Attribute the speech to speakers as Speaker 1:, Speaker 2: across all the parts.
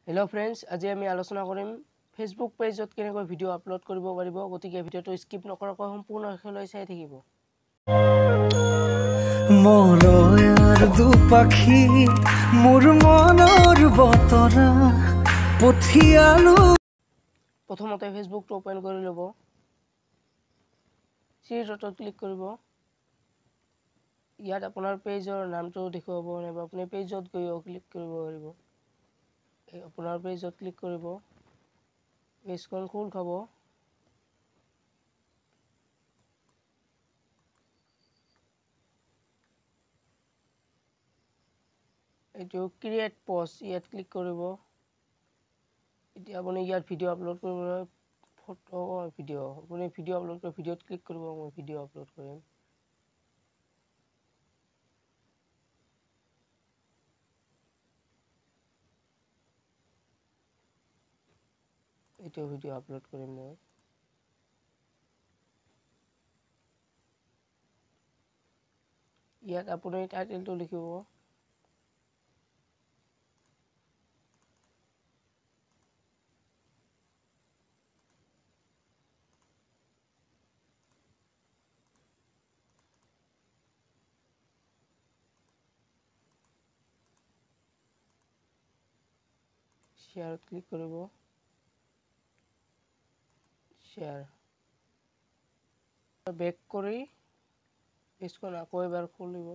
Speaker 1: Hello friends, আজি আমি আলোচনা কৰিম Facebook পেজত কেনেকৈ ভিডিও আপলোড কৰিব পাৰিব। গতিকে ভিডিওটো স্কিপ নকৰাকৈ সম্পূৰ্ণ শেষলৈ চাই থাকিব।
Speaker 2: মৰয়াৰ দুপাখি মোৰ মনৰ বতৰা পঠিয়ালো।
Speaker 1: প্ৰথমতে ফেচবুকটো ওপেন কৰি ল'ব। থ্ৰী ডটত ক্লিক কৰিব। ইয়াত আপোনাৰ পেজৰ নামটো দেখুৱাব নাইবা আপুনি পেজত গৈও ক্লিক কৰিব পাৰিব। আপোনাৰ পেজত ক্লিক কৰিব। পেজখন খোল খাব। এইটো ক্ৰিয়েট পোষ্ট ইয়াত ক্লিক কৰিব। এতিয়া আপুনি ইয়াত ভিডিও আপলোড কৰিবলৈ ফটো ভিডিও আপুনি ভিডিও আপলোড কৰি ভিডিওত ক্লিক কৰিব। মই ভিডিও আপলোড কৰিম। এইটো ভিডিও আপলোড কৰিম মই। ইয়াত আপুনি টাইটেলটো লিখিব। শ্বেয়াৰত ক্লিক কৰিব। শ্বেয়াৰ বেক কৰি পেজখন আকৌ এবাৰ খুলিব।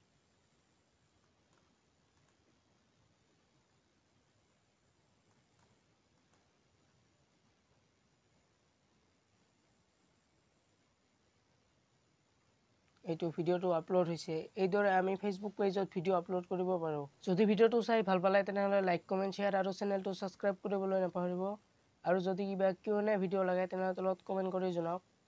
Speaker 1: এইটো ভিডিওটো আপলোড হৈছে। এইদৰে আমি ফেসবুক পেজত ভিডিও আপলোড কৰিব পাৰোঁ। যদি ভিডিওটো চাই ভাল পালে তেনেহলে লাইক কমেন্ট শ্বেয়াৰ আৰু চেনেলটো সাবস্ক্ৰাইব কৰিবলৈ নাপাহৰিব। আৰু যদি কিবা Q&A ভিডিও লাগে তেনেহলে তলত কমেন্ট কৰি জনাওক।